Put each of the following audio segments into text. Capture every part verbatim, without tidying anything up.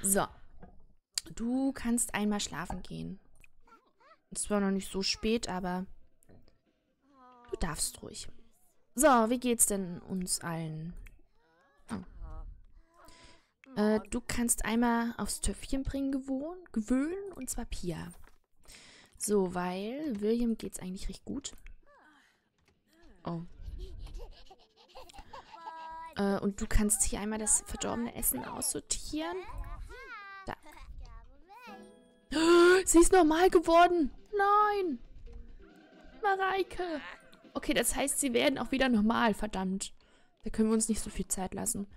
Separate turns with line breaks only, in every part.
So. Du kannst einmal schlafen gehen. Es ist zwar noch nicht so spät, aber du darfst ruhig. So, wie geht's denn uns allen? Oh. Äh, du kannst einmal aufs Töpfchen bringen gewohn, gewöhnen, und zwar Pia. So, weil William geht's eigentlich recht gut. Oh. Äh, und du kannst hier einmal das verdorbene Essen aussortieren. Da. Sie ist normal geworden. Nein. Mareike. Okay, das heißt, sie werden auch wieder normal. Verdammt. Da können wir uns nicht so viel Zeit lassen.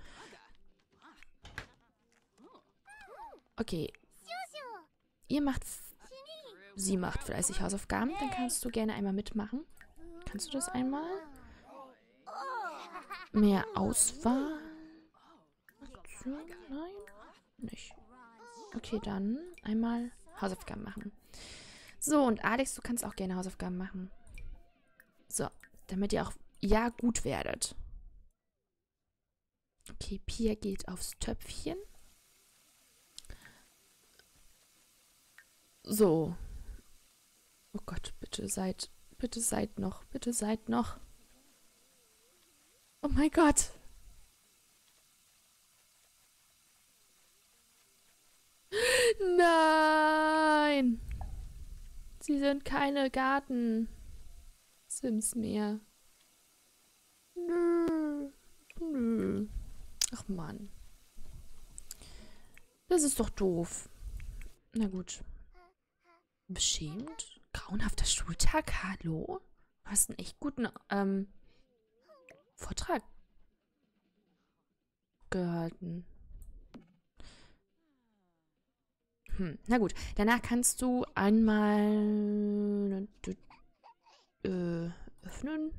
Okay. Ihr macht... Sie macht fleißig Hausaufgaben. Dann kannst du gerne einmal mitmachen. Kannst du das einmal? Mehr Auswahl? Aktion? Nein? Nicht. Okay, dann einmal Hausaufgaben machen. So, und Alex, du kannst auch gerne Hausaufgaben machen. So, damit ihr auch ja gut werdet. Okay, Pia geht aufs Töpfchen. So. Oh Gott, bitte seid, bitte seid noch, bitte seid noch. Oh mein Gott. Nein. Sie sind keine Garten-Sims mehr. Nö. Nö. Ach Mann. Das ist doch doof. Na gut. Beschämt? Grauenhafter Schultag? Hallo? Du hast einen echt guten ähm, Vortrag gehalten. Hm, na gut. Danach kannst du einmal äh, öffnen.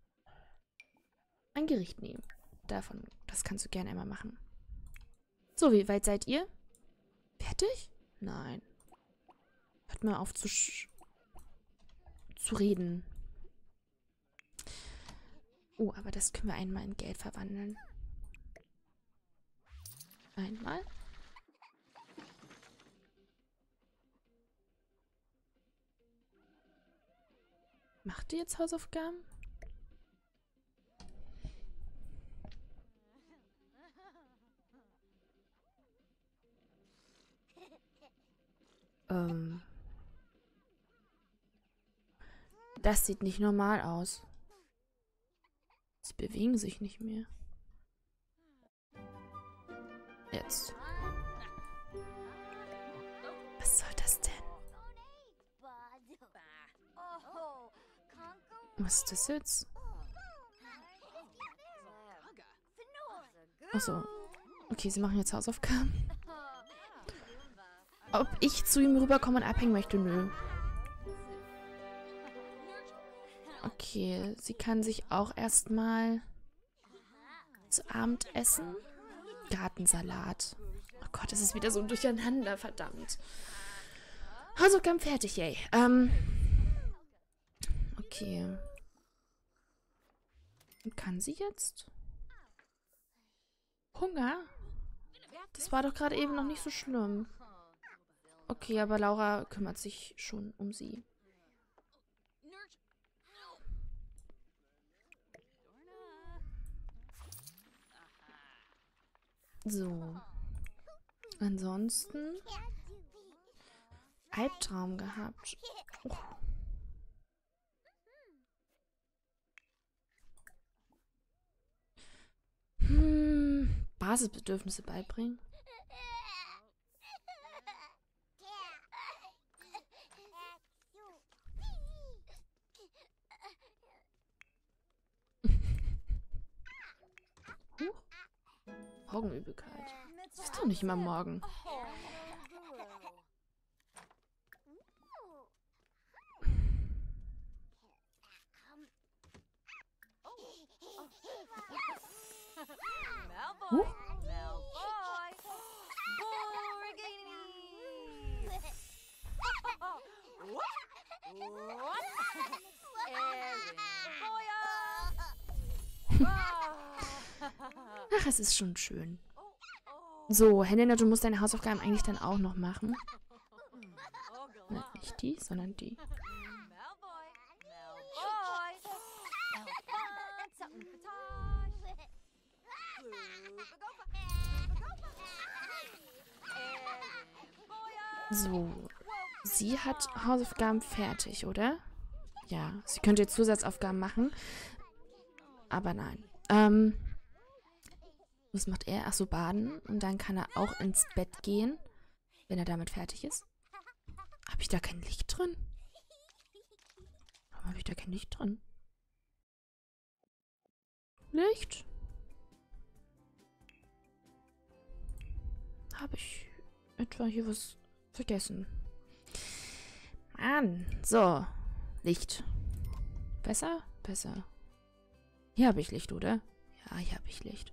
Ein Gericht nehmen. Davon, das kannst du gerne einmal machen. So, wie weit seid ihr? Fertig? Nein. Hört mal auf zu, sch zu reden. Oh, aber das können wir einmal in Geld verwandeln. Einmal. Macht ihr jetzt Hausaufgaben? Ähm. Das sieht nicht normal aus. Sie bewegen sich nicht mehr. Jetzt. Was soll das denn? Was ist das jetzt? Achso. Okay, sie machen jetzt Hausaufgaben. Ob ich zu ihm rüberkomme und abhängen möchte? Nö. Okay, sie kann sich auch erstmal zu Abend essen. Gartensalat. Oh Gott, das ist wieder so durcheinander, verdammt. Hausaufgaben fertig, yay. Ähm. Okay. Kann sie jetzt? Hunger? Das war doch gerade eben noch nicht so schlimm. Okay, aber Laura kümmert sich schon um sie. So. Ansonsten Albtraum gehabt. Oh. Hm, Basisbedürfnisse beibringen. Huch. Morgenübelkeit. Das ist doch nicht immer morgen. Huch. Ach, es ist schon schön. So, Helena, du musst deine Hausaufgaben eigentlich dann auch noch machen. Ne, nicht die, sondern die. So, sie hat Hausaufgaben fertig, oder? Ja, sie könnte jetzt Zusatzaufgaben machen. Aber nein. Ähm, was macht er? Ach so, baden. Und dann kann er auch ins Bett gehen, wenn er damit fertig ist. Habe ich da kein Licht drin? Warum habe ich da kein Licht drin? Licht? Habe ich etwa hier was vergessen? Mann. So. Licht. Besser? Besser. Hier habe ich Licht, oder? Ja, hier habe ich Licht.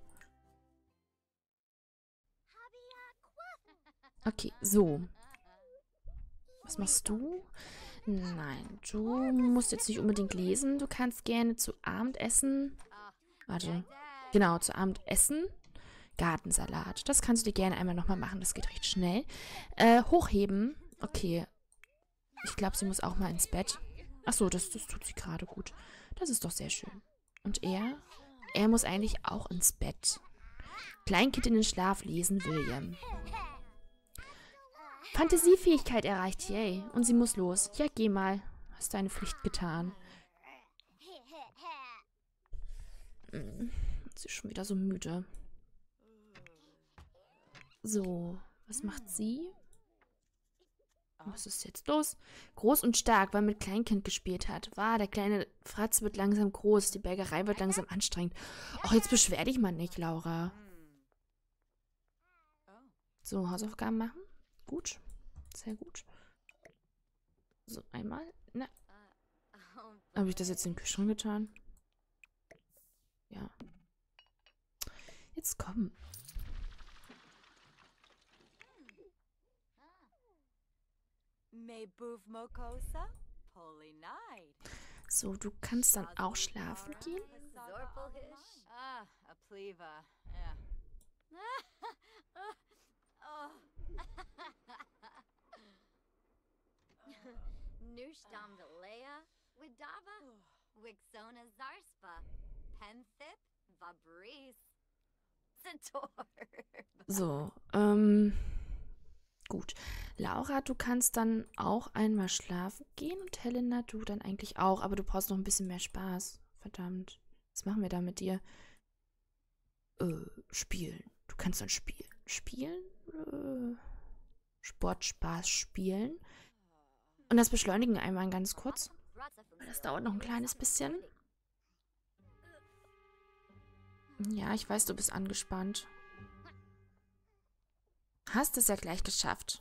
Okay, so. Was machst du? Nein, du musst jetzt nicht unbedingt lesen. Du kannst gerne zu Abend essen. Warte. Genau, zu Abend essen. Gartensalat. Das kannst du dir gerne einmal nochmal machen. Das geht recht schnell. Äh, hochheben. Okay. Ich glaube, sie muss auch mal ins Bett. Achso, das, das tut sie gerade gut. Das ist doch sehr schön. Und er? Er muss eigentlich auch ins Bett. Kleinkind in den Schlaf lesen, William. Fantasiefähigkeit erreicht, yay. Und sie muss los. Ja, geh mal. Hast deine Pflicht getan. Hm, sie ist schon wieder so müde. So, was macht sie? Was ist jetzt los? Groß und stark, weil mit Kleinkind gespielt hat. Wow, der kleine Fratz wird langsam groß. Die Bergerei wird langsam anstrengend. Ach, jetzt beschwer dich mal nicht, Laura. So, Hausaufgaben machen. Gut. Sehr gut. So, einmal. Na. Habe ich das jetzt in den Kühlschrank getan? Ja. Jetzt komm. So, du kannst dann auch schlafen gehen. So, ähm... Gut. Laura, du kannst dann auch einmal schlafen gehen und Helena, du dann eigentlich auch. Aber du brauchst noch ein bisschen mehr Spaß. Verdammt. Was machen wir da mit dir? Äh, spielen. Du kannst dann spielen. Spielen? Äh, Sportspaß spielen. Und das beschleunigen einmal ganz kurz. Das dauert noch ein kleines bisschen. Ja, ich weiß, du bist angespannt. Hast es ja gleich geschafft.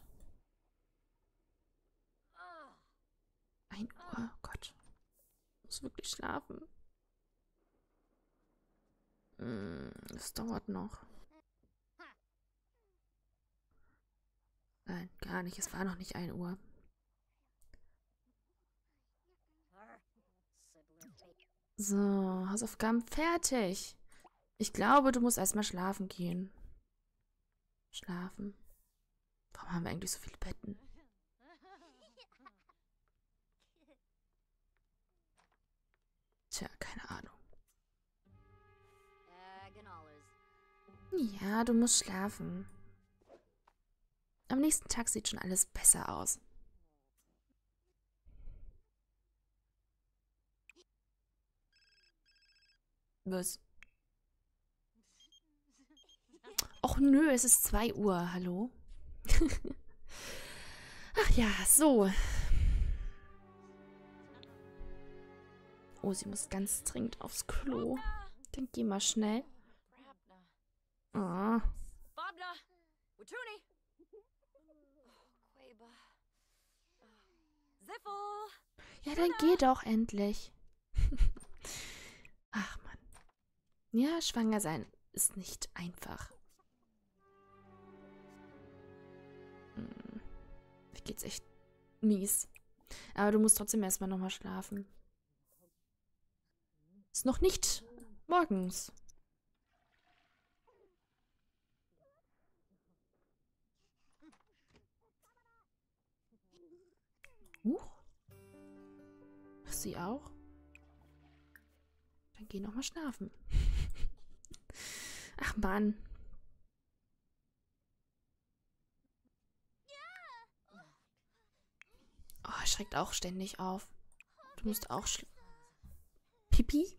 Ein Uhr, oh Gott. Ich muss wirklich schlafen. Das dauert noch. Nein, gar nicht. Es war noch nicht ein Uhr. So, Hausaufgaben fertig. Ich glaube, du musst erstmal schlafen gehen. Schlafen. Warum haben wir eigentlich so viele Betten? Tja, keine Ahnung. Ja, du musst schlafen. Am nächsten Tag sieht schon alles besser aus. Was? Och nö, es ist zwei Uhr. Hallo? Ach ja, so. Oh, sie muss ganz dringend aufs Klo. Dann geh mal schnell. Oh. Ja, dann geh doch endlich. Ach Mann. Ja, schwanger sein ist nicht einfach. Hm. Mir geht's echt mies. Aber du musst trotzdem erstmal nochmal schlafen. Ist noch nicht morgens. Sie auch? Dann geh noch mal schlafen. Ach Mann. Oh, er schreckt auch ständig auf. Du musst auch schl... Pipi?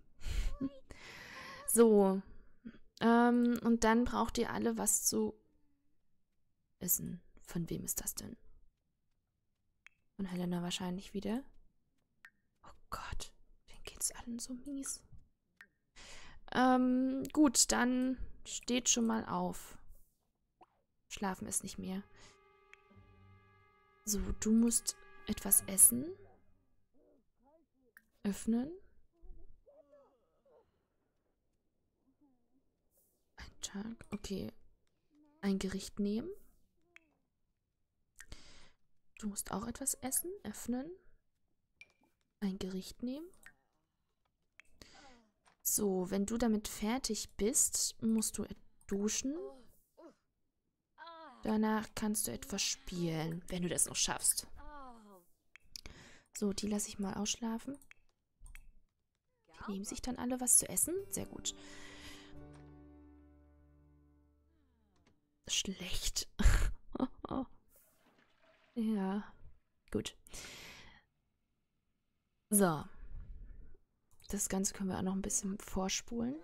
So. Ähm, und dann braucht ihr alle was zu essen. Von wem ist das denn? Von Helena wahrscheinlich wieder. Oh Gott. Denen geht's allen so mies. Ähm, gut, dann steht schon mal auf. Schlafen ist nicht mehr. So, du musst etwas essen. Öffnen. Ein Tag. Okay. Ein Gericht nehmen. Du musst auch etwas essen. Öffnen. Ein Gericht nehmen. So, wenn du damit fertig bist, musst du duschen. Danach kannst du etwas spielen, wenn du das noch schaffst. So, die lasse ich mal ausschlafen. Die nehmen sich dann alle was zu essen. Sehr gut. Schlecht. Ja, gut. So. Das Ganze können wir auch noch ein bisschen vorspulen.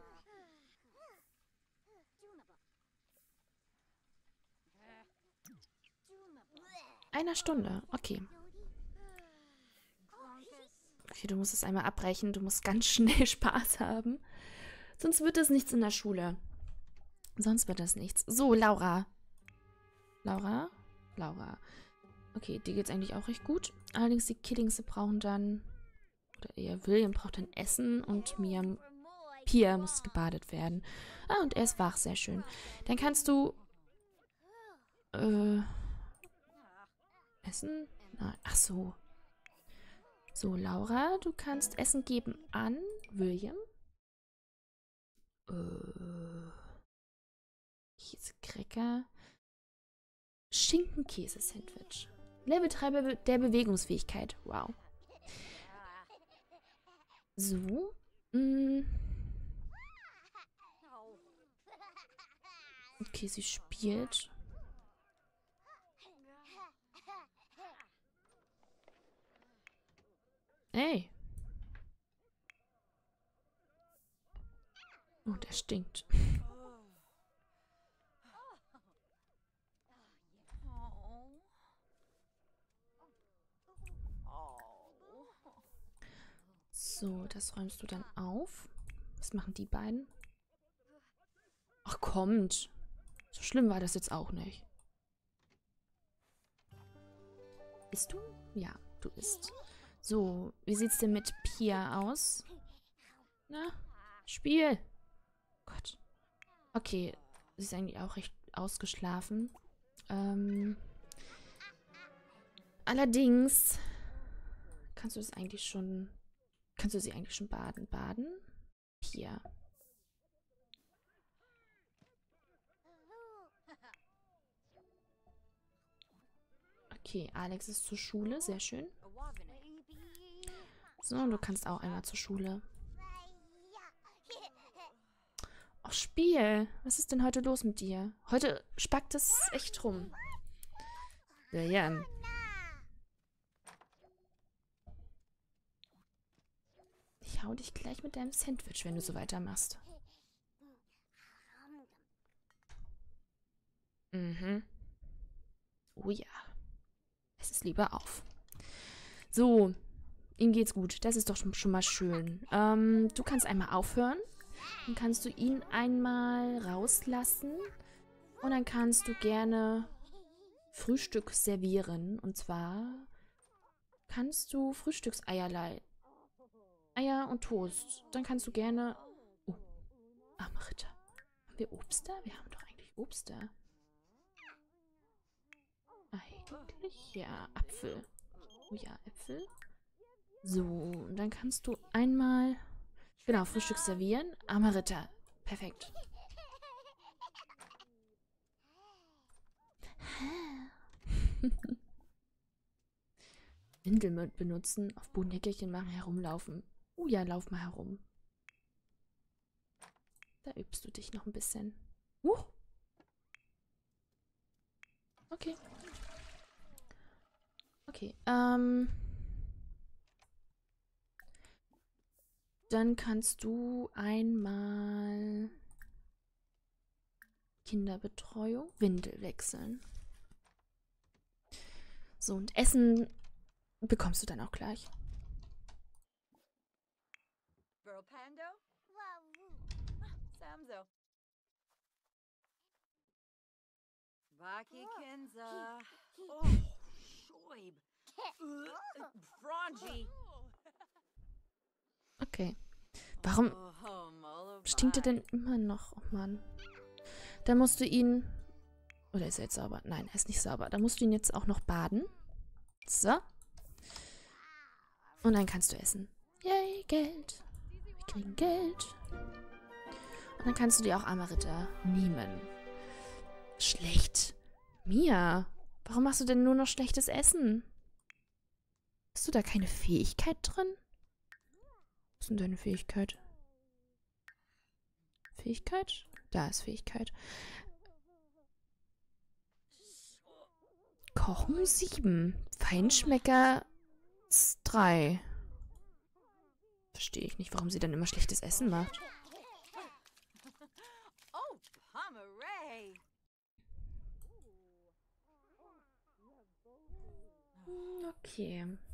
Einer Stunde, okay. Okay, du musst es einmal abbrechen. Du musst ganz schnell Spaß haben. Sonst wird es nichts in der Schule. Sonst wird das nichts. So, Laura. Laura? Laura. Okay, dir geht's eigentlich auch recht gut. Allerdings die Killings brauchen dann... Oder eher William braucht dann Essen und Mia... Pia muss gebadet werden. Ah, und er ist wach. Sehr schön. Dann kannst du... Äh... Essen? Nein. Ach so. So, Laura, du kannst Essen geben an William. Äh... Käsecracker. Schinkenkäse-Sandwich. Level drei Be der Bewegungsfähigkeit. Wow. So. Mm. Okay, sie spielt. Ey. Oh, der stinkt. So, das räumst du dann auf. Was machen die beiden? Ach, kommt. So schlimm war das jetzt auch nicht. Isst du? Ja, du isst. So, wie sieht's denn mit Pia aus? Na, Spiel. Gott. Okay, sie ist eigentlich auch recht ausgeschlafen. Ähm, allerdings kannst du das eigentlich schon... Kannst du sie eigentlich schon baden? Baden? Pia. Okay, Alex ist zur Schule. Sehr schön. So, und du kannst auch einmal zur Schule. Ach, Spiel. Was ist denn heute los mit dir? Heute spackt es echt rum. Ja, ja. Ich hau dich gleich mit deinem Sandwich, wenn du so weitermachst. Mhm. Oh ja. Es ist lieber auf. So. Ihm geht's gut. Das ist doch schon, schon mal schön. Ähm, du kannst einmal aufhören. Dann kannst du ihn einmal rauslassen. Und dann kannst du gerne Frühstück servieren. Und zwar kannst du Frühstückseierlei. Eier und Toast. Dann kannst du gerne... Oh, arme Ritter. Haben wir Obst da? Wir haben doch eigentlich Obst da. Eigentlich, ja. Apfel. Oh ja, Äpfel. So, und dann kannst du einmal... Genau, Frühstück servieren. Armer Ritter. Perfekt. Windel mit benutzen, auf Bodenhäkchen machen, herumlaufen. Oh ja, lauf mal herum. Da übst du dich noch ein bisschen. Uh. Okay. Okay, ähm. Dann kannst du einmal Kinderbetreuung, Windel wechseln. So, und Essen bekommst du dann auch gleich. Okay. Warum stinkt er denn immer noch? Oh Mann. Dann musst du ihn... Oder ist er jetzt sauber? Nein, er ist nicht sauber. Dann musst du ihn jetzt auch noch baden. So. Und dann kannst du essen. Yay, Geld. Wir kriegen Geld. Und dann kannst du dir auch Amrita nehmen. Schlecht. Mia, warum machst du denn nur noch schlechtes Essen? Hast du da keine Fähigkeit drin? Was ist denn deine Fähigkeit? Fähigkeit? Da ist Fähigkeit. Kochen sieben. Feinschmecker drei. Verstehe ich nicht, warum sie dann immer schlechtes Essen macht. Okay.